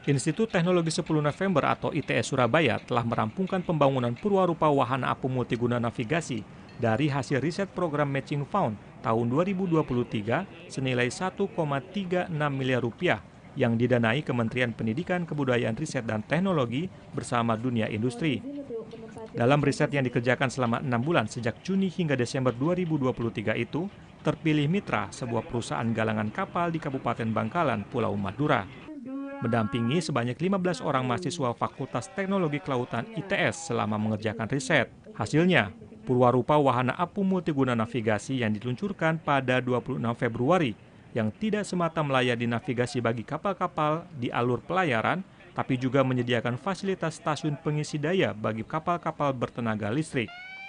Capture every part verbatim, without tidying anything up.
Institut Teknologi sepuluh November atau I T S Surabaya telah merampungkan pembangunan purwarupa wahana apung multiguna navigasi dari hasil riset program Matching Fund tahun dua ribu dua puluh tiga senilai satu koma tiga enam miliar rupiah yang didanai Kementerian Pendidikan, Kebudayaan, Riset, dan Teknologi bersama dunia industri. Dalam riset yang dikerjakan selama enam bulan sejak Juni hingga Desember dua ribu dua puluh tiga itu, terpilih Mitra, sebuah perusahaan galangan kapal di Kabupaten Bangkalan, Pulau Madura. Mendampingi sebanyak lima belas orang mahasiswa Fakultas Teknologi Kelautan I T S selama mengerjakan riset. Hasilnya, purwarupa wahana apung multiguna navigasi yang diluncurkan pada dua puluh enam Februari yang tidak semata melayani navigasi bagi kapal-kapal di alur pelayaran, tapi juga menyediakan fasilitas stasiun pengisi daya bagi kapal-kapal bertenaga listrik.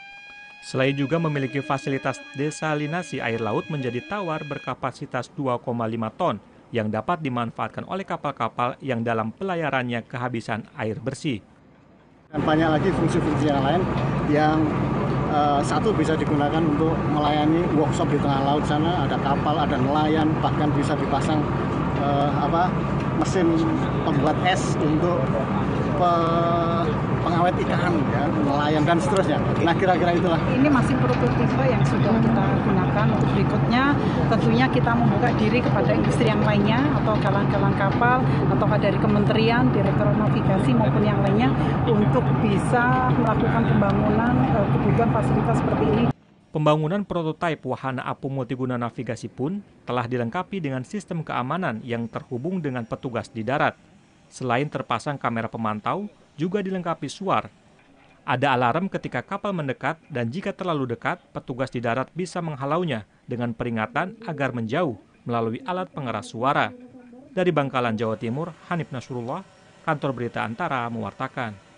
Selain juga memiliki fasilitas desalinasi air laut menjadi tawar berkapasitas dua koma lima ton, yang dapat dimanfaatkan oleh kapal-kapal yang dalam pelayarannya kehabisan air bersih. Dan banyak lagi fungsi-fungsi yang lain yang uh, satu bisa digunakan untuk melayani workshop di tengah laut sana, ada kapal, ada nelayan, bahkan bisa dipasang uh, apa mesin pembuat es untuk pe pengawet ikan, ya, nelayan dan seterusnya. Nah, kira-kira itulah. Ini masih prototipe yang sudah kita gunakan. Untuk berikutnya, tentunya kita membuka diri kepada industri yang lainnya atau galang-galang kapal atau dari kementerian, direktorat navigasi maupun yang lainnya untuk bisa melakukan pembangunan eh, kebutuhan fasilitas seperti ini. Pembangunan prototipe wahana apung multiguna navigasi pun telah dilengkapi dengan sistem keamanan yang terhubung dengan petugas di darat. Selain terpasang kamera pemantau, juga dilengkapi suar. Ada alarm ketika kapal mendekat dan jika terlalu dekat, petugas di darat bisa menghalaunya dengan peringatan agar menjauh melalui alat pengeras suara. Dari Bangkalan, Jawa Timur, Hanif Nasrullah, Kantor Berita Antara mewartakan.